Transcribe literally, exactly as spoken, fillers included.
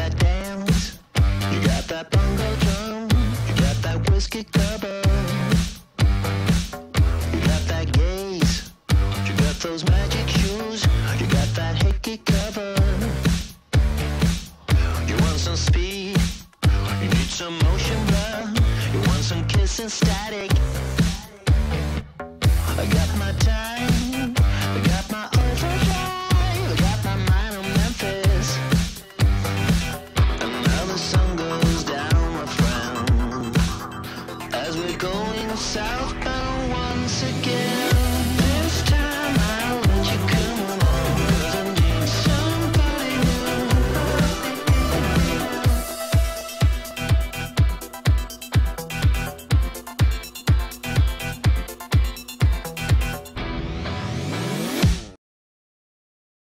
that dance, you got that bongo drum, you got that whiskey cover.